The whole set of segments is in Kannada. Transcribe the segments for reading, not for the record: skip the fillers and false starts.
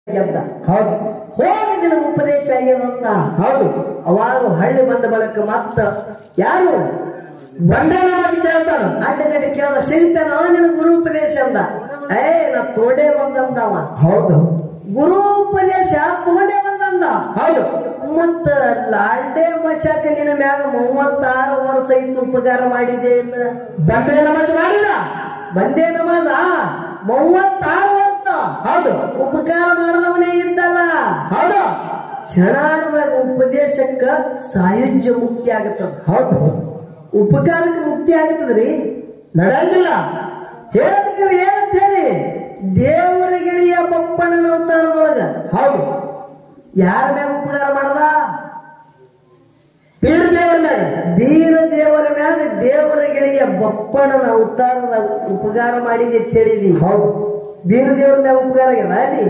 ಹೌದು ಹೋಗಿ ನಿನಗೆ ಉಪದೇಶ ಆಗ್ಯದಂತ. ಹೌದು ಅವಾಗ ಹಳ್ಳಿ ಬಂದ ಬಳಕ ಮತ್ತ ಯಾರು ಬಂಡಾರ ಕೇಳ್ತಾನ ಅಡ್ಡಗಡ್ಡೆ ಕೇಳದ ಸಿಗ್ತಾನ ನಿನಗ ಗುರು ಉಪದೇಶ ಅಂದ. ನಾ ತೋಡೆ ಬಂದಂದವ. ಹೌದು ಗುರು ಉಪದೇಶ ತೋಡೆ ಬಂದಂದ. ಹೌದು ಮತ್ತ ಲಾಲ್ಡೆ ಮಶಾಕ ನಿನ್ನ ಮ್ಯಾಗ 36 ವರ್ಷ ಇತ್ತು ಉಪಕಾರ ಮಾಡಿದೆ ಇಲ್ಲ. ಬಂಡೆ ನಮಾಜ್ ಮಾಡಿದ ಬಂದೇ ನಮಾಜ 36 ವರ್ಷ. ಹೌದು ಉಪಕಾರ ಮಾಡದವನೇ ಇದ್ದಲ್ಲ. ಹೌದು ಕ್ಷಣಾಣದಾಗ ಉಪದೇಶಕ್ಕ ಸಾಯುಜ್ಯ ಮುಕ್ತಿ ಆಗತ್ತದ. ಹೌದು ಉಪಕಾರಕ್ಕೆ ಮುಕ್ತಿ ಆಗತ್ತದ್ರಿ. ನಡೆಯಂಗಿಲ್ಲ. ಹೇಳದಕ್ಕೆ ಏನಂತ ಹೇಳಿ ದೇವರ ಗೆಳೆಯ ಬಪ್ಪಣ್ಣನ ಅವತಾರದೊಳಗ ಹೌದು ಯಾರ ಮ್ಯಾಗ ಉಪಕಾರ ಮಾಡದ? ಬೀರ ದೇವರ ಮ್ಯಾಗ. ಬೀರ ದೇವರ ಮ್ಯಾಗ ದೇವರ ಗೆಳೆಯ ಬಪ್ಪಣ್ಣನ ಅವತಾರದ ಉಪಕಾರ ಮಾಡಿದೆ ಅಂತ ಹೇಳಿದಿ. ಹೌದು ಬೀರ ದೇವರ ಮ್ಯಾಗ ಉಪಕಾರ ಆಗ್ಯದ ಅಲ್ಲಿ.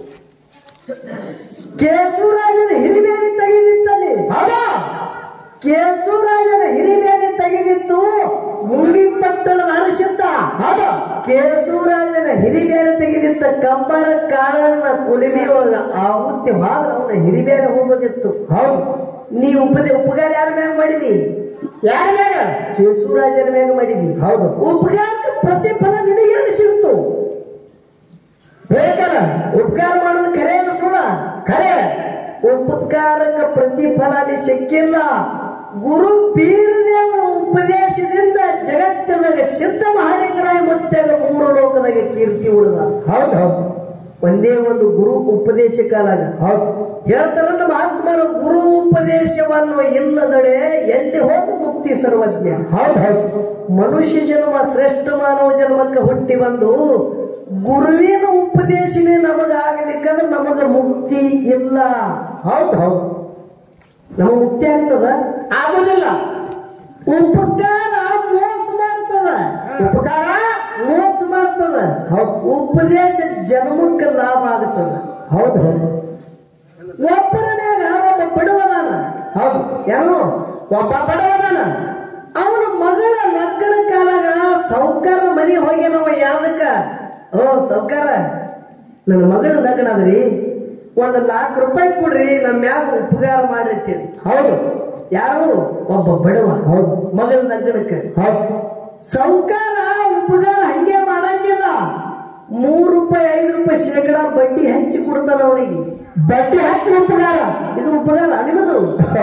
ಕೇಶವರಾಜನ ಹಿರಿಮೇಲೆ ತೆಗೆದಿತ್ತಲ್ಲಿ. ಹೌದು ಕೇಶವರಾಜನ ಹಿರಿಮೇಲೆ ತೆಗೆದಿತ್ತು ಮುಂಗಿಪಟ್ಟಣದ ಅರಸಿದ್ದ. ಹೌದು ಕೇಶವರಾಜನ ಹಿರಿಮೇಲೆ ತೆಗೆದಿತ್ತ ಕಂಬರ ಕಾಳನ್ನ ಕುಲಿಮೆ ಒಳಗ ಆಹುತಿ ಮಾತ್ರ ಅವನ ಹಿರಿಮೇಲೆ ಹೋಗೋದಿತ್ತು. ಹೌದು ನೀ ಉಪಕಾರ ಯಾರ ಮ್ಯಾಗ ಮಾಡಿದಿ? ಯಾರ ಮ್ಯಾಗ? ಕೇಶವರಾಜನ ಮ್ಯಾಗ ಮಾಡಿದಿ. ಹೌದು ಉಪಕಾರಕ್ಕೆ ಪ್ರತಿಫಲ ನಿನಗೇನು ಸಿಗ್ತು? ಬೇಕಲ್ಲ. ಉಪಕಾರ ಮಾಡೋದು ಖರೆ ಅಲ್ಲ ಸುಳ್ಳ? ಖರೆ. ಉಪಕಾರಕ್ಕೆ ಪ್ರತಿಫಲ ಅಲ್ಲಿ ಸಿಕ್ಕಿಲ್ಲ. ಗುರು ಬೀರದೇವರ ಉಪದೇಶದಿಂದ ಜಗತ್ತಿನಾಗ ಸಿದ್ಧ ಮಹಾಲಿಂಗರಾಯ ಮತ್ತಾಗ 3 ಲೋಕದಾಗ ಕೀರ್ತಿ ಉಳಿದ. ಹೌದು ಹೌದು ಒಂದೇ ಒಂದು ಗುರು ಉಪದೇಶ ಕಾಲಾಗ. ಹೌದು ಹೇಳ್ತಾರ ನಮ್ಮ ಆತ್ಮರು ಗುರು ಉಪದೇಶವನ್ನು ಇಲ್ಲದಡೆ ಎಲ್ಲಿ ಹೋಗಿ ಮುಕ್ತಿ ಸರ್ವಜ್ಞ. ಹೌದು ಹೌದು ಮನುಷ್ಯ ಜನ್ಮ ಶ್ರೇಷ್ಠ ಮಾನವ ಜನ್ಮಕ್ಕೆ ಹುಟ್ಟಿ ಬಂದು ಗುರುವಿನ ಉಪದೇಶನೇ ನಮಗಾಗಲಿಕ್ಕಂದ್ರೆ ನಮಗ ಮುಕ್ತಿ ಇಲ್ಲ. ಹೌದು ಹೌದು ನಮಗ ಮುಕ್ತಿ ಆಗ್ತದ? ಆಗುದಿಲ್ಲ. ಉಪಕಾರ ಮೋಸ ಮಾಡ್ತದ. ಉಪಕಾರ ಮೋಸ ಮಾಡ್ತದ. ಹೌದು ಉಪದೇಶ ಜನ್ಮಕ್ಕೆ ಲಾಭ ಆಗ್ತದ. ಹೌದು ಹೌದು ಒಬ್ಬರ ಮ್ಯಾಗ ಒಬ್ಬ ಬಡವದಾನ. ಹೌದು ಏನೋ ಒಬ್ಬ ಬಡವದಾನ. ಅವನ ಮಗಳ ಲಗ್ನ ಕಾಲಾಗ ಸೌಕಾರ ಮನೆ ಹೋಗ್ಯಾನವ. ಯಾವ್ದಕ್ಕ? ಸೌಕಾರ ನನ್ನ ಮಗಳ ಲಗ್ನ ಅದ್ರಿ, 1 ಲಕ್ಷ ರೂಪಾಯಿ ಕೊಡ್ರಿ, ನಮ್ಮ ಮ್ಯಾಗ ಉಪಕಾರ ಮಾಡ್ರಿ ಅಂತೇಳಿ. ಹೌದು ಯಾರು? ಒಬ್ಬ ಬಡವ. ಹೌದು ಮಗಳ ಲಗ್ನಕ್ಕೆ. ಹೌದು ಸೌಕಾರ ಉಪಕಾರ ಹಂಗೆ ಮಾಡಂಗಿಲ್ಲ. 3 ರೂಪಾಯಿ 5 ರೂಪಾಯಿ ಶೇಕಡ ಬಡ್ಡಿ ಹಂಚಿ ಕೊಡ್ತಾನ ಅವನಿಗೆ. ಬಡ್ಡಿ ಹಾಕಿ ಉಪಕಾರ. ಇದು ಉಪಕಾರ ನಿಮ್ಮದು?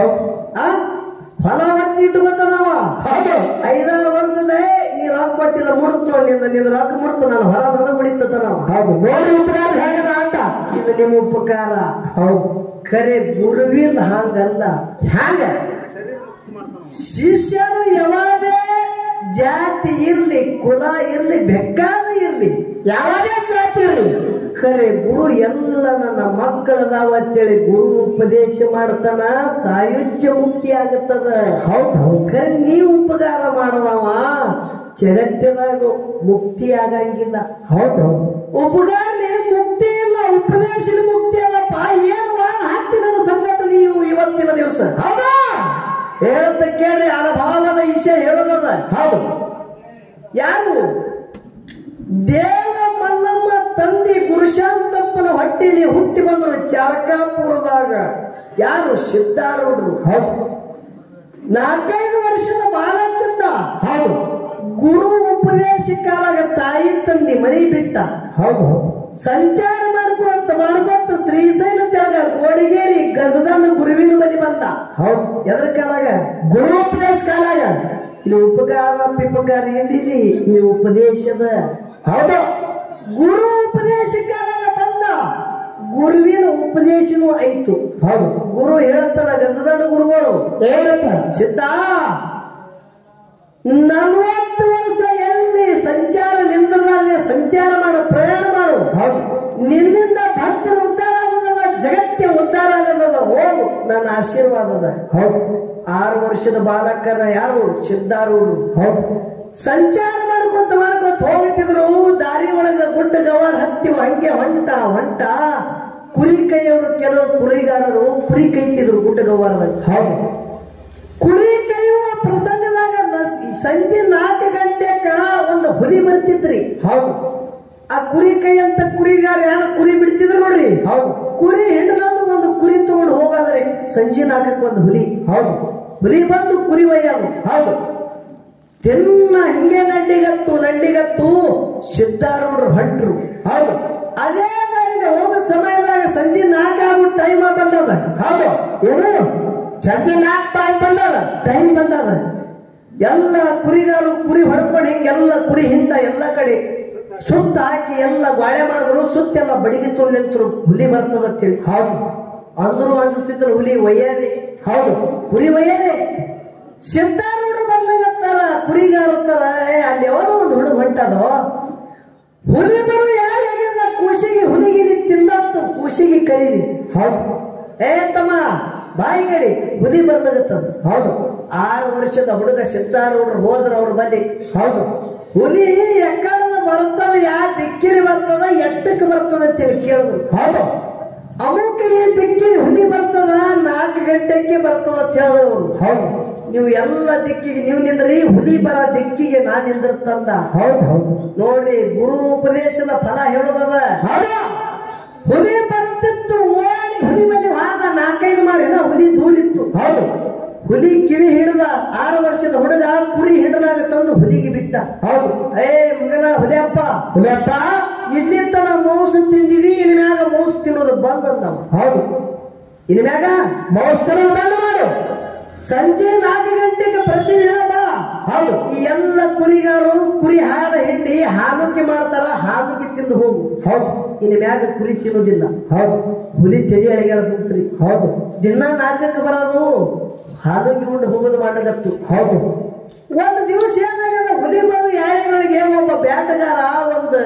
ಹೊಲ ಒಟ್ಟಿ ಇಟ್ಕೊತಾನವ. ಹೌದು 5-6 ವರ್ಷದ ನೀ ರೊಕ್ಕ ಕೊಟ್ಟಿಲ್ಲ ಮುಡ್ತು ನೋಡಿ, ನಿನ್ನ ರೊಕ್ಕ ಮುಡ್ತು, ನಾನು ಹೊಲ ನನ್ನ ಮುಡಿತನವ. ಹೌದು ನೋಡಿ ಉಪಕಾರ ಹೇಗದ ಆಟ. ಇದು ನಿಮ್ಮ ಉಪಕಾರ. ಹೌದು ಖರೆ ಗುರುವಿಂದ ಹಂಗಲ್ಲ. ಹ್ಯಾಂಗ? ಶಿಷ್ಯನು ಯಾವಾಗೇ ಜಾತಿ ಇರ್ಲಿ, ಕುಲ ಇರ್ಲಿ, ಬೆಕ್ಕಾದ ಇರ್ಲಿ, ಯಾವಾಗೇ ಜಾತಿ ಇರಲಿ, ಖರೆ ಗುರು ಎಲ್ಲ ನನ್ನ ಮಕ್ಕಳದಾವ ಅಂತೇಳಿ ಗುರು ಉಪದೇಶ ಮಾಡ್ತಾನ. ಸಾಯುಜ್ಯ ಮುಕ್ತಿ ಆಗತ್ತದ. ಹೌದು ಖರೆ ನೀವು ಉಪಕಾರ ಮಾಡದವ ಜಗತ್ತಿನಾಗ ಮುಕ್ತಿ ಆಗಂಗಿಲ್ಲ. ಹೌದು ಉಪಕಾರಲಿ ಮುಕ್ತಿ ಇಲ್ಲ, ಉಪದೇಶದ ಮುಕ್ತಿ ಅಲ್ಲಪ್ಪ. ಏನು ಹಾಕ್ತಿ ನನ್ನ ಸಂಕಟ ನೀವು ಇವತ್ತಿನ ದಿವಸ. ಹೌದಾ? ಹೇಳಂತ ಕೇಳ್ರಿ, ಅನುಭವದ ವಿಷಯ ಹೇಳೋದದ. ಹೌದು ಯಾರು? ದೇವ ಮಲ್ಲಮ್ಮ ತಂದೆ ಗುರುಶಾಂತಪ್ಪನ ಹೊಟ್ಟೆಯಲ್ಲಿ ಹುಟ್ಟಿ ಬಂದರು ಚಾಲಕಾಪುರದಾಗ. ಯಾರು? ಸಿದ್ಧಾರೂಢರು. ಹೌದು 4-5 ವರ್ಷದ ಬಾಲಕಿದ್ದ. ಹೌದು ಗುರು ಉಪದೇಶ ಕಾಲಾಗ ತಾಯಿ ತಂದೆ ಮರಿ ಬಿಟ್ಟ. ಹೌದು ಸಂಚಾರ ಮಾಡ್ಕೋತ ಶ್ರೀಶೈಲ ತೆಳಗ ಗೋಡಿಗೇರಿ ಗಜದಂಡ ಗುರುವಿನ ಬಲಿ ಬಂದ. ಹೌದು ಎದ್ರ ಕಾಲಾಗ? ಗುರು ಉಪದೇಶ ಕಾಲಾಗ. ಇಲ್ಲಿ ಉಪಕಾರ ಪಿಪಕಾರ ಇಲ್ಲಿ ಈ ಉಪದೇಶದ. ಹೌದು ಗುರು ಉಪದೇಶ ಕಾಲಾಗ ಬಂದ. ಗುರುವಿನ ಉಪದೇಶನೂ ಆಯ್ತು. ಹೌದು ಗುರು ಹೇಳ್ತಾನ ಗಜದಂಡ ಗುರುಗಳು, ಏನಂತ? ಸಿದ್ಧ 40 ವರ್ಷ ಎಲ್ಲಿ ಸಂಚಾರ ನಿಂದ್ರಲಾರ್ದೆ ಸಂಚಾರ ಮಾಡು, ಪ್ರಯಾಣ ಮಾಡು. ಹೌದು ನಿನ್ನಿಂದ ಭಕ್ತರ ಉದ್ಧಾರ ಆಗೋದಲ್ಲ, ಜಗತ್ತಿನ ಉದ್ಧಾರ ಆಗೋದಲ್ಲ. ಹೋಗು, ನನ್ನ ಆಶೀರ್ವಾದದ. ಹೌದು 6 ವರ್ಷದ ಬಾಲಕರ ಯಾರು? ಸಿದ್ಧಾರೂಢರು. ಹೌದು ಸಂಚಾರ ಮಾಡ್ಕೊತ ಹೋಗುತ್ತಿದ್ರು. ದಾರಿ ಒಳಗ ಗುಡ್ಡ ಗವಾರ ಹತ್ತಿ ಹಂಗೆ ಹೊಂಟ ಕುರಿ ಕೈಯವರು, ಕೆಲವು ಕುರಿಗಾರರು ಕುರಿ ಕೈತಿದ್ರು ಗುಡ್ಡ ಗವಾರದಾಗ. ಹೌದು ಕುರಿ ಕೈಯುವ ಪ್ರಸಂಗದಾಗ ಸಂಜೆ 4 ಗಂಟೆಕ ಒಂದು ಹುಲಿ ಬರ್ತಿದ್ರಿ. ಹೌದು ಆ ಕುರಿ ಕೈ ಅಂತ ಕುರಿಗಾರ ಯಾರು ಕುರಿ ಬಿಡ್ತಿದ್ರು ನೋಡ್ರಿ. ಹೌದು. ಕುರಿ ಹಿಂಡ್ಕೊಂಡು ಒಂದು ಕುರಿ ತಗೊಂಡು ಹೋಗಾದ್ರೆ ಸಂಜೆ ನಾಲ್ಕಕ್ಕೆ ಒಂದು ಹುಲಿ. ಹೌದು. ಹುಲಿ ಬಂದು ಕುರಿ ಒಯ್ಯೋದು. ಹೌದು. ತಿನ್ನ ಹಿಂಗೆ ನಡ್ಡಿಗತ್ತು ಸಿದ್ಧಾರೂಢರು ಹೊಂಟ್ರು. ಹೌದು. ಅದೇ ದಾರಿಲಿ ಹೋಗೋ ಸಮಯದಾಗ ಸಂಜೆ 4 ಆಗೋ ಟೈಮ್ ಬಂದದ. ಹೌದು. ಏನು ಸಂಜೆ 4 ಟೈಮ್ ಬಂದದ. ಎಲ್ಲ ಕುರಿಗಾರು ಕುರಿ ಹೊಡ್ಕೊಂಡು ಹಿಂಗೆಲ್ಲ ಕುರಿ ಹಿಂಡ ಎಲ್ಲ ಕಡೆ ಸುತ್ತ ಹಾಕಿ ಎಲ್ಲ ಗಾಳೆ ಮಾಡಿದ್ರು. ಸುತ್ತೆಲ್ಲ ಬಡಿಗೆ ತುಳು ನಿಂತರು ಹುಲಿ ಬರ್ತದ ಅಂತೇಳಿ. ಹೌದು. ಅಂದ್ರು ಅನ್ಸುತ್ತಿದ್ರು ಹುಲಿ ಒಯ್ಯದೆ. ಹೌದು. ಕುರಿ ಒಯ್ಯದೆ. ಸಿದ್ಧಾರೂಢರು ಬರ್ಲಾಗತ್ತಾರ, ಕುರಿಗಾರತ್ತಾರ. ಅಲ್ಲಿ ಯಾವುದೋ ಒಂದು ಹುಡುಗ ಹೊಂಟದೋ. ಹುಲಿ ಬರು ಯಾರಿಗಿಲ್ಲ ಕೂಸಿಗೆ ಹುಲಿಗೆ ತಿಂದತ್ತು ಕೂಸಿಗೆ ಕರೀರಿ. ಹೌದು. ತಮ್ಮ ಬಾಯಿ ಕಡೆ ಹುಲಿ ಬರ್ಲಾಗತ್ತದ. ಹೌದು. 6 ವರ್ಷದ ಹುಡುಗ ಸಿದ್ಧಾರೂಢರು ಹೋದ್ರ ಅವ್ರ ಬಲ್ಲಿ. ಹೌದು. ಹುಲಿ ಎಕ್ಕಡದ ಬರ್ತದ, ಯಾವ ದಿಕ್ಕಿಲಿ ಬರ್ತದ, ಎಟ್ಟಕ್ಕೆ ಬರ್ತದ ಅಂತೇಳಿ ಕೇಳಿದ್ರು. ಹೌದು. ಅಮುಕ ಈ ದಿಕ್ಕಿಗೆ ಹುಲಿ ಬರ್ತದ, 4 ಗಂಟೆಗೆ ಬರ್ತದ ಅಂತ ಹೇಳಿದ್ರು ಅವರು. ಹೌದು. ನೀವು ಎಲ್ಲ ದಿಕ್ಕಿಗೆ ನೀವು ನಿಂದ್ರಿ, ಹುಲಿ ಬರ ದಿಕ್ಕಿಗೆ ನಾ ನಿಂದಿರ್ತಂದ. ಹೌದು. ಹೌದು. ನೋಡ್ರಿ, ಗುರು ಉಪದೇಶದ ಫಲ ಹೇಳೋದದ. ಹುಲಿ ಬರ್ತಿತ್ತು, ಓಡಿ ಹುಲಿ ಮೇಲೆ ಹಾಗ 4-5 ಮಾಡಿ ಹುಲಿ ದೂರಿತ್ತು. ಹೌದು. ಹುಲಿ ಕಿವಿ ಹಿಡಿದ. 6 ವರ್ಷದ ಹುಡುಗ ಕುರಿ ಹಿಡಿದಾಗ ತಂದು ಹುಲಿಗೆ ಬಿಟ್ಟ. ಹೌದು. ಮಗನ ಹುಲಿಯಪ್ಪ, ಹುಲಿಯಪ್ಪ, ಇಲ್ಲಿ ತನ ಮೋಸ ತಿಂದಿದಿ, ಇನ್ ಮ್ಯಾಗ ಮೋಸ ತಿನ್ನೋದು ಬಂದಂದವ. ಹೌದು. ಇನ್ ಮ್ಯಾಗ ಮೋಸ್ತನ ಬಂದು ಮಾಡು. ಸಂಜೆ 4 ಗಂಟೆಗೆ ಪ್ರತಿದಿನ ಬಾ. ಹೌದು. ಈ ಎಲ್ಲ ಕುರಿಗಾರು ಕುರಿ ಹಾಲು ಹಿಂಡಿ ಹಾಲುಗೆ ಮಾಡ್ತಾರ, ಹಾಲುಗೆ ತಿಂದು ಹೋಗು. ಹೌದು. ಇನ್ ಮ್ಯಾಗ ಕುರಿ ತಿನ್ನೋದಿಲ್ಲ. ಹೌದು. ಹುಲಿ ತೆಗೆ ಅಳಿಗಾಡಿಸುತ್ರಿ. ಹೌದು. ದಿನ 4ಕ್ಕೆ ಬರೋದು, ಹಾಲುಗೆ ಉಂಡು ಹೋಗೋದು ಮಾಡಗತ್ತು. ಹೌದು. ಒಂದು ದಿವಸ ಏನಾಗಲ್ಲ, ಹುಲಿ ಬಂದು ಯಾಳೆಗಳಿಗೆ ಒಬ್ಬ ಬ್ಯಾಟಗಾರ ಒಂದು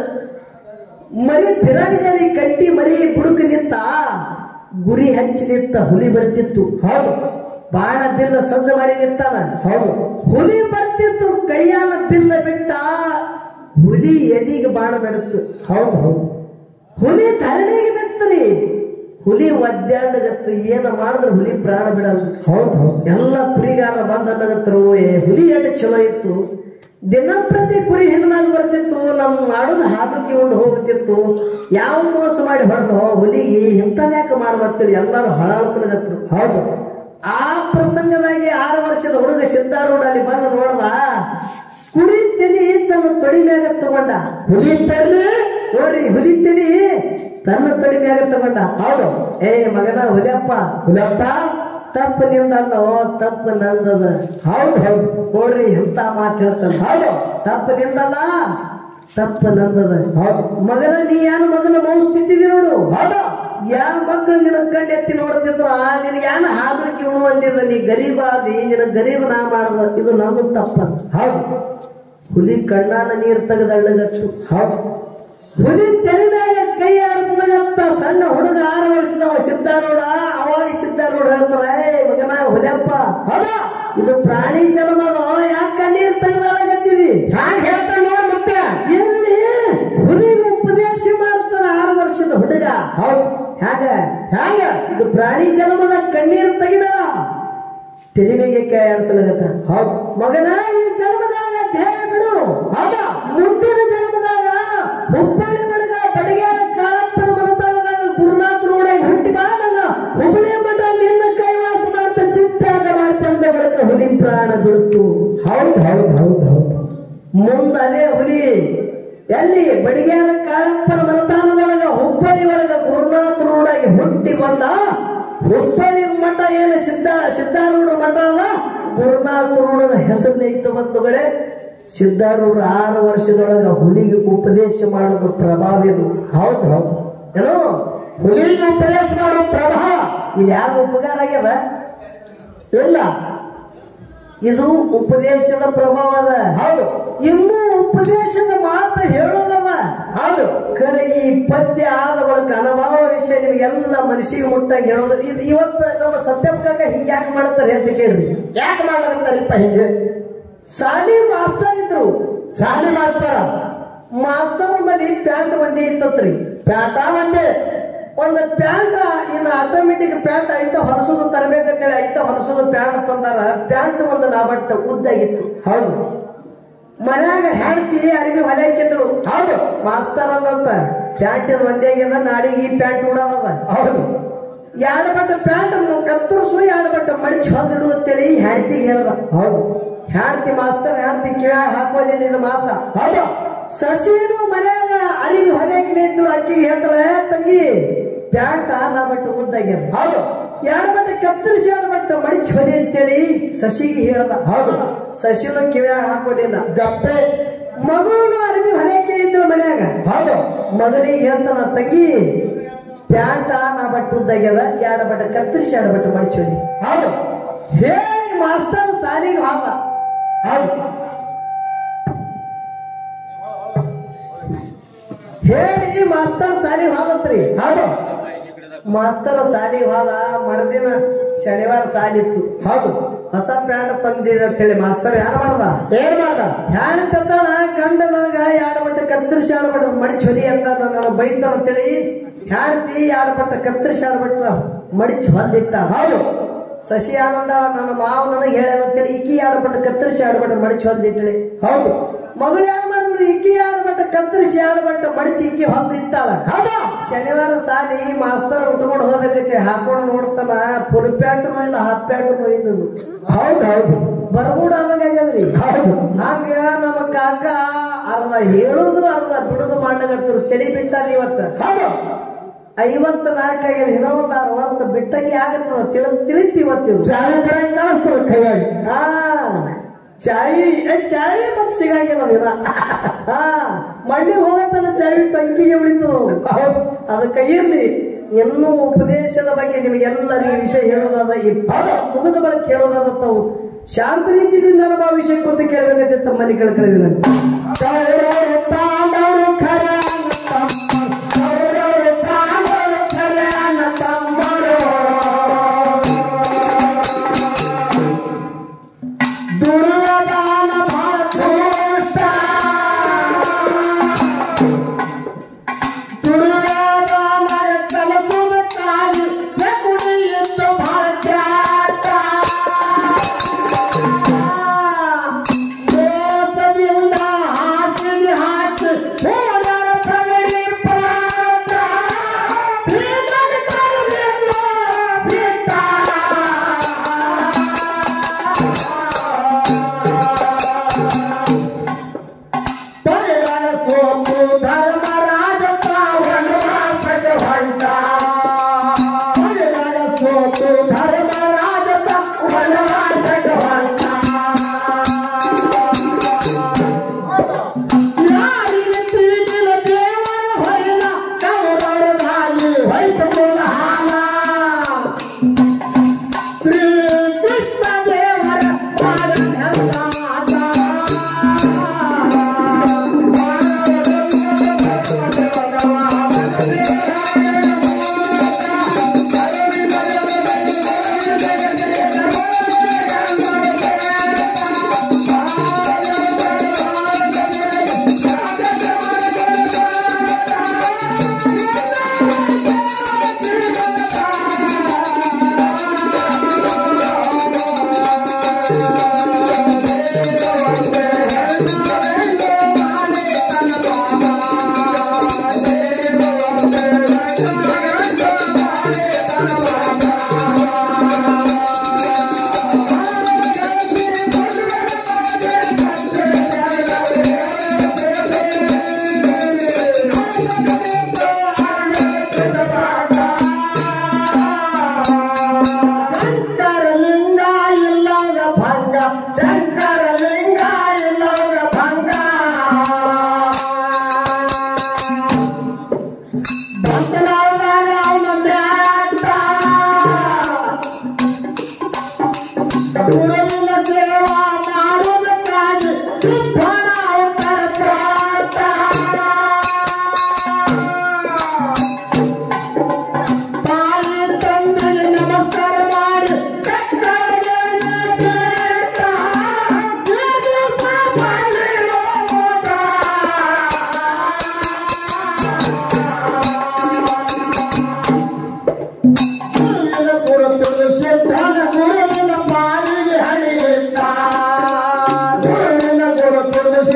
ಮರಿ ಪಿರಾಂಜಲಿ ಕಟ್ಟಿ ಮರಿ ಬುಡುಕ ನಿಂತ, ಗುರಿ ಹಚ್ಚಿ ನಿಂತ ಹುಲಿ ಬರ್ತಿತ್ತು. ಹೌದು. ಬಾಣ ಬಿಲ್ಲ ಸಜ್ಜ ಮಾಡಿ ನಿಂತಾನ. ಹೌದು. ಹುಲಿ ಬರ್ತಿತ್ತು, ಕೈಯಾನ ಬಿಲ್ಲ ಬಿಟ್ಟ, ಹುಲಿ ಎದಿಗೆ ಬಾಣ ನಡತ್ತು. ಹೌದು. ಹೌದು. ಹುಲಿ ಧರಣಿಗೆ ಬಿತ್ತರಿ. ಹುಲಿ ಒದ್ದಾಡಗತ್ತು. ಏನ ಮಾಡಿದ್ರೆ ಹುಲಿ ಪ್ರಾಣ ಬಿಡಲ್ಲ. ಹೌದು. ಹೌದು. ಎಲ್ಲ ಕುರಿಗಾರ ಬಂದಲ್ಲಗತ್ತರು. ಹುಲಿ ಎಡ್ ಚಲೋ ಇತ್ತು. ದಿನಪ್ರತಿ ಕುರಿ ಹೆಣ್ಣಾಗಿ ಬರ್ತಿತ್ತು. ನಮ್ ಮಾಡೋದು ಹಾಕಿ ಉಂಡು ಹೋಗುತ್ತಿತ್ತು. ಯಾವ ಮೋಸ ಮಾಡಿ ಹೊಡೆದು ಹುಲಿಗೆ ಇಂಥದ್ಯಾಕ ಮಾಡ್ದತ್ತೇಳಿ ಎಲ್ಲರೂ ಹಳಾಳಿಸ್ಲಗತ್ರು. ಹೌದು. ಆ ಪ್ರಸಂಗದಾಗಿ 6 ವರ್ಷದ ಹುಡುಗ ಸಿದ್ಧಾರೂಢ ಅಲ್ಲಿ ಬಂದು ನೋಡ್ದ, ಕುರಿ ತಲಿ ತನ್ನ ತೊಡಿ ಮ್ಯಾಗ ತಗೊಂಡ. ಹುಲಿ ತರ್ಲಿ ನೋಡ್ರಿ, ಹುಲಿ ತಲಿ ತನ್ನ ತೊಡಿ ಮ್ಯಾಗ ತಗೊಂಡ. ಹೌದು. ಮಗನ ಹುಲಿಯಪ್ಪ, ಹುಲಿಯಪ್ಪ, ತಪ್ಪು ನಿಂದಲ್ಲ, ತಪ್ಪು ನಂದದ. ಹೌದು. ಹೌದು. ನೋಡ್ರಿ ಎಂತ ಮಾತು ಹೇಳ್ತಾನೆ. ಹೌದು. ತಪ್ಪು ನಿಂದಲ್ಲ, ತಪ್ಪು ನಂದದ. ಹೌದು. ಮಗನ ನೀ ಯಾರು ಮೊದಲ ಮೌಸ್ ತಿಂತಿದಿ ನೋಡು. ಹೌದು. ಯಾವ ಮಕ್ಕಳು ನಿನ್ನ ಕಂಡು ಎತ್ತಿ ನೋಡುತ್ತಿದ್ರು, ನಿನಗೆ ಯಾನ ಹಾಕಿ ಉಣು ಅಂದಿದ, ನೀ ಗರೀಬ ಆದಿ, ನಿನ್ನ ಗರೀಬ ನಾ ಮಾಡದ, ಇದು ನಂದು ತಪ್ಪ. ಹೌದು. ಹುಲಿ ಕಣ್ಣಾನ ನೀರು ತೆಗೆದಳ್ಳಗತ್ತು. ಹೌದು. ಹುಲಿ ತಲೆ ಮೇಲೆ ಕೈ ಆಡಿಸ್ಲಾಗತ್ತ. ಸಣ್ಣ ಹುಡುಗ 6 ವರ್ಷದವ ಸಿದ್ಧಾರೂಢ. ಅವಾಗ ಸಿದ್ಧಾರೂಢ ಹೇಳ್ತಾರ, ಮಗನ ಹುಲಿಯಪ್ಪ, ಹೌದು. ಇದು ಪ್ರಾಣಿ ಜನ್ಮದ, ಯಾಕ ನೀರು ತೆಗೆದಳ್ಳಗತ್ತಿದಿ? ಹ್ಯಾಂಗ ಹೇಳ್ತಾನ ನೋಡ್ ಮತ್ತೆ. ಎಲ್ಲಿ ಹುಲಿಗೆ ಉಪದೇಶ ಮಾಡ್ತಾರ 6 ವರ್ಷದ ಹುಡುಗ. ಹೌದು. ಹ್ಯಾಗ ಹ್ಯಾಂಗ ಇದು ಪ್ರಾಣಿ ಜನ್ಮದ ಕಣ್ಣೀರು ತೆಗಿಬೇಡ, ತೆಲಿಮೆಗೆ ಕೈ ಆಡಿಸ್ಲಾಗತ್ತ. ಹೌದು. ಮಗನ ಈ ಜನ್ಮದಾಗ ದೇಹ ಬಿಡು. ಹೌದು. ಮುಂದಿನ ಜನ್ಮದಾಗ ಹುಬ್ಬಳ್ಳಿ ಒಳಗ ಬಡಗ್ಯಾರ ಕಾಳಪ್ಪನ ಮನತಾನದಾಗ ಗುರುನಾಥ್ ರೋಡ ಹುಟ್ಟಿ ಬಾ. ನನ್ನ ಹುಬ್ಬಳ್ಳಿ ಮಠ ನಿನ್ನ ಕೈವಾಸ ಮಾಡ್ತಾ ಚಿತ್ತಾಗ ಮಾಡ್ತಂದ ಬೆಳಕ ಹುಲಿ ಪ್ರಾಣ ಬಿಡುತ್ತು. ಹೌದು. ಹೌದು. ಹೌದು. ಹೌದು. ಮುಂದ ಅದೇ ಹುಲಿ ಎಲ್ಲಿ ಬಡಗ್ಯಾರ ಕಾಳಪ್ಪನ ಮನತಾನದೊಳಗ ಹುಬ್ಬಳ್ಳಿ ಒಳಗ ಗುರುನಾಥ್ ರೋಡಾಗಿ ಹುಟ್ಟಿ ಬಂದ. ಹುಬ್ಬಳ್ಳಿ ಮಠ ಏನು ಸಿದ್ಧಾರೂಢ ಮಠ ಅಲ್ಲ, ಗುರುನಾಥ್ ರೋಡನ ಹೆಸರಲ್ಲೇ ಇತ್ತು. ಬಂಧುಗಳೇ, ಸಿದ್ಧಾರೂಢ 6 ವರ್ಷದೊಳಗ ಹುಲಿಗೆ ಉಪದೇಶ ಮಾಡೋದು ಪ್ರಭಾವ ಇದು. ಹೌದು. ಹೌದು. ಏನೋ ಹುಲಿಗೆ ಉಪದೇಶ ಮಾಡೋ ಪ್ರಭಾವ ಇಲ್ಲಿ ಯಾವ ಉಪಕಾರ ಆಗ್ಯದ ಇಲ್ಲ. ಇದು ಉಪದೇಶದ ಪ್ರಭಾವ ಅದ. ಹೌದು. ಇನ್ನೂ ಉಪದೇಶದ ಮಾತು ಹೇಳೋದಲ್ಲ. ಹೌದು. ಖರೆ ಈ ಪದ್ಯ ಆದ ಬಳಿಕ ಅನುಭವ ವಿಷಯ ನಿಮಗೆಲ್ಲ ಮನಸ್ಸಿಗೆ ಮುಟ್ಟಾಗಿ ಹೇಳೋದು. ಇದು ಇವತ್ತು ನಮ್ಮ ಸತ್ಯಪ್ಪಾಗ ಹಿಂಗ್ಯಾಕೆ ಮಾಡ್ತಾರೆ ಅಂತ ಕೇಳ್ರಿ. ಯಾಕೆ ಮಾಡಂತಾರಿಪ್ಪ ಹಿಂಗೆ? ಸಾಲಿ ಮಾಸ್ತರ್ ಇದ್ರು. ಸಾಲಿ ಮಾಸ್ತರ ಮಾಸ್ತರ್ ಮಲ್ಲಿ ಪ್ಯಾಂಟ್ ಒಂದೇ ಇತ್ತತ್ರಿ. ಪ್ಯಾಟ ಒಂದೇ. ಒಂದು ಪ್ಯಾಂಟ್ ಇನ್ನು ಆಟೋಮೆಟಿಕ್ ಪ್ಯಾಂಟ್ ಐತ ಹೊಲಸೋದು ತರಬೇಕಂತೇಳಿ ಐತ ಹೊಲಸೋದು ಪ್ಯಾಂಟ್ ತಂದಾರ. ಪ್ಯಾಂಟ್ ಒಂದು ನಾಬಟ್ಟ ಉದ್ದಾಗಿತ್ತು. ಹೌದು. ಮನ್ಯಾಗ ಹೆಂಡತಿ ಅರಿವಿ ಹೊಲೆ ಹಾಕಿದ್ರು. ಹೌದು ಮಾಸ್ತರ್ ಅದಂತ ಪ್ಯಾಂಟ್ ಇದು ಒಂದೇ ಆಗ್ಯದ, ನಾಡಿಗೆ ಈ ಪ್ಯಾಂಟ್ ಉಡೋದದ. ಹೌದು ಎರಡು ಬಟ್ಟ ಪ್ಯಾಂಟ್ ಕತ್ತರಿಸು, ಎರಡು ಬಟ್ಟ ಮಡಿಚಿ ಹೊಂದಿಡು ಅಂತೇಳಿ ಹೆಂಡತಿಗೆ ಹೇಳ್ದ. ಹೌದು ಹೆಂಡತಿ ಮಾಸ್ತರ್ ಹೆಂಡತಿ ಕಿವ್ಯಾಗ ಹಾಕೋಲಿಲ್ಲ ಇದು ಮಾತ. ಹೌದು ಸಸಿನು ಮನ್ಯಾಗ ಅರಿವಿ ಹೊಲೆಗೆ ನಿಂತು ಅಕ್ಕಿಗೆ ಹೇಳ್ತಾಳೆ, ತಂಗಿ ಪ್ಯಾಂಟ್ ನಾ ಬಟ್ಟು ಉದ್ದಾಗ್ಯದ. ಹೌದು ಎರಡು ಬಟ್ಟೆ ಕತ್ತರಿಸಿ ಎರಡು ಬಟ್ಟೆ ಮಡಿಚಿ ಹೊಲಿ ಅಂತೇಳಿ ಸಸಿಗೆ ಹೇಳ್ದ. ಹೌದು ಸಸಿನು ಕಿವ್ಯಾಗ ಹಾಕೋಲಿಲ್ಲ. ಗಪ್ಪೆ ಮಗಳು ಅರಿವಿ ಹೊಲೆಗೆ ಇದ್ರು ಮನ್ಯಾಗ. ಹೌದು ಮಗಳಿಗೆ ಹೇಳ್ತಾನ, ತಂಗಿ ಪ್ಯಾಂಟ ನಾ ಬಟ್ಟೆ ಉದ್ದಾಗ್ಯದ, ಎರಡು ಬಟ್ಟೆ ಕತ್ತರಿಸಿ ಎರಡು ಬಟ್ಟೆ ಮಡಿಚಿ ಹೊಲಿ. ಹೌದು ಹೇಳಿ ಮಾಸ್ತರ್ ಸಾಲಿಗೆ ಹಾಕ. ಹೌದು ಹೇಳಿ ಮಾಸ್ತರ್ ಸಾಲಿಗೆ ಹಾಕತ್ರಿ. ಹೌದು ಮಾಸ್ತರ್ ಸಾಲಿಗೆ ಹೋದ. ಮರುದಿನ ಶನಿವಾರ ಸಾಲಿತ್ತು. ಹೌದು ಹೊಸ ಪ್ಯಾಂಟ್ ತಂದಿದೆ ಅಂತೇಳಿ ಮಾಸ್ತರ್ ಯಾರು ಮಾಡ್ದ? ಏನ್ ಮಾಡ ಹ್ಯಾಂಡ್ ತಂದಾಳ. ಗಂಡನಾಗ ಎರಡು ಬಟ್ಟೆ ಕತ್ತರಿಸಿ ಎರಡು ಬಟ್ಟೆ ಮಡಿಚಿ ಹೊಲಿ ಅಂತ ನಾನು ಬೈತಾನ ಅಂತೇಳಿ ಹ್ಯಾಂಡ್ತಿ ಎರಡು ಬಟ್ಟೆ ಕತ್ತರಿಸಿ ಎರಡು ಬಟ್ಟೆ ಮಡಿಚಿ ಹೊಲ್ದಿಟ್ಟ. ಹೌದು ಸಸಿ ಆನಂದಾಳ, ನನ್ನ ಮಾವ ನನಗೆ ಹೇಳ್ಯಾನಂತೇಳಿ ಇಕ್ಕಿ ಎರಡು ಬಟ್ಟೆ ಕತ್ತರಿಸಿ ಎರಡು ಬಟ್ಟೆ ಮಡಿಚಿ ಹೊಲ್ದಿಟ್ಟಳಿ. ಹೌದು ಮಗಳು ಯಾರು ಮಾಡಿದ್ರು? ಇಕ್ಕಿ ಎರಡು ಬಟ್ಟೆ ಕತ್ತರಿಸಿ ಎರಡು ಬಟ್ಟೆ ಮಡಿಚಿ ಇಕ್ಕಿ ಹೊಲ್ದಿಟ್ಟಾಳ. ಹೌದಾ ಶನಿವಾರ ಸಾಲಿ ಮಾಸ್ತರ್ ಉಟ್ಕೊಂಡು ಹೋಗ್ಬೇಕೈತೆ. ಹಾಕೊಂಡು ನೋಡ್ತಾನ ಫುಲ್ ಪ್ಯಾಂಟು ಇಲ್ಲ, ಹಾಫ್ ಪ್ಯಾಂಟು ಇಲ್ಲ. ಹೌದು ಹೌದು ಬರ್ಗೂಡ ಆದಂಗಾಗ್ಯದ್ರಿ. ಹೌದು ಹಂಗ ನಮ್ಮ ಕಾಕ ಅರ್ಧ ಹೇಳುದು ಅರ್ಧ ಬಿಡುದು ಮಾಡಗತ್ತರು. ತಲೆ ಬಿಟ್ಟಾನ ಇವತ್ತ. ಹೌದು 54 ಆಗ್ಯದ. ಇನ್ನೂ ಒಂದು 6 ವರ್ಷ ಬಿಟ್ಟಂಗೆ ಆಗತ್ತದ. ತಿಳಿತಿ ಇವತ್ತು ಚಾವಿ ಬರಂಗ್ ಕಾಣಿಸ್ತದ ಕೈಯಾಗಿ. ಚಾವಿ ಮತ್ತೆ ಸಿಗಂಗಿಲ್ಲ ದಿನ. ಮಣ್ಣಿಗೆ ಹೋಗತ್ತಲ್ಲ ಚಾವಿ ಟಂಕಿಗೆ ಉಳಿತದ. ಹೌದು ಅದಕ್ಕೆ ಇರ್ಲಿ. ಇನ್ನೂ ಉಪದೇಶದ ಬಗ್ಗೆ ನಿಮಗೆಲ್ಲರಿಗೂ ವಿಷಯ ಹೇಳೋದಾದ, ಈ ಪದ ಮುಗಿದ ಬಳಕೆ ಹೇಳೋದಾದ ತಾವು ಶಾಂತ ರೀತಿಯಿಂದ ನಮ್ಮ ವಿಷಯಕ್ಕೆ ಅಂತ ಕೇಳಬೇಕಂತೆ ತಮ್ಮಲ್ಲಿ ಕೇಳ್ಕೊಳ್ಳಿ. ನಾನು ಕೌರವರು ಪಾಂಡವರು ಖರೆ ಕೌರವರು ಪಾಂಡವರು ಖರೆ ಅಣ್ಣ ತಮ್ಮರು ದುರ್ಯೋಧನ ಬಹಳ ದುಷ್ಟ ದುರ್ಯೋಧನ ಕಲಸುವುದಕ್ಕಾಗಿ ಶಕುನಿ ಎಂದು ಬಹಳ ಖ್ಯಾತ ದೋಷದಿಂದ ಹಾಸಿಗೆ ಹಾಕಿ ಹೋದರ ಪಗಡಿ ಪಾಠ ಪ್ರೇಮದ ಕರುಳೆಲ್ಲ ಸಿಟ್ಟ ಪರಗಳ ಸೋಮು ಧರ್ಮರಾಜ ವನವಾಸಕ್ಕೆ ಹೊಂಟ ಪರಗಳ ಸೋಮು ಧರ್ಮರಾಜ ವನವಾಸಕ್ಕೆ ಹೊಂಟ ಯಾರಿಗೆ ತಿಳಿದಿಲ್ಲ ದೇವರ ಹೊಯ್ಲ ಕೌರವರಾಗಿ ಹೊಯ್ತು ಕುಲಹಾಲ ಶ್ರೀ ಕೃಷ್ಣ ದೇವರ ಶಂಕರಲಿಂಗ ಇಲ್ಲವರ ಭಂಗ ಶಂಕರಲಿಂಗ ಇಲ್ಲವರ ಭಂಗ ಭಕ್ತನಾದಾಗ ಅವನ ಮ್ಯಾಟ ಗುರುವಿನ ಸೇವಾ ಮಾಡುವುದಕ್ಕಾಗಿ ಸಿದ್ಧನ ಅವತಾರ ತ್ರಾಟ ತಾಯಿ ತಂದೆಗೆ ನಮಸ್ಕಾರ ಮಾಡಿ ಕಕ್ಕರಿಗೆ ಕೇಟ ದಿವಸ ಮಾಡಿರೋ ಊಟ. ಗುರುವಿನ ಕುರಿತು ಸಿದ್ಧನ ಗುರುವಿನ ಪಾಲಿಗೆ ಹಣಿಯಿಟ್ಟ ಗುರುವಿನ ಕುರಿತು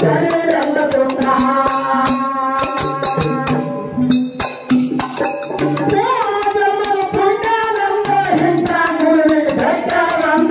ಶರೀರೆಲ್ಲ ಸುತ್ತ ಪುಣ್ಯಾನಂದ ಹಿಂದ ಗುರುವಿ ಬೆಟ್ಟವಂತ